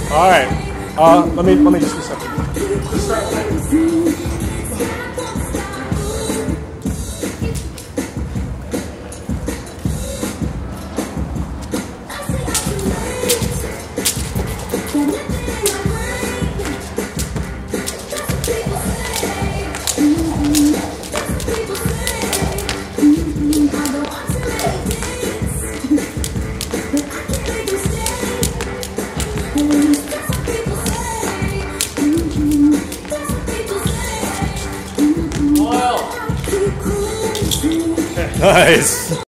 All right. Let me just do something. Nice.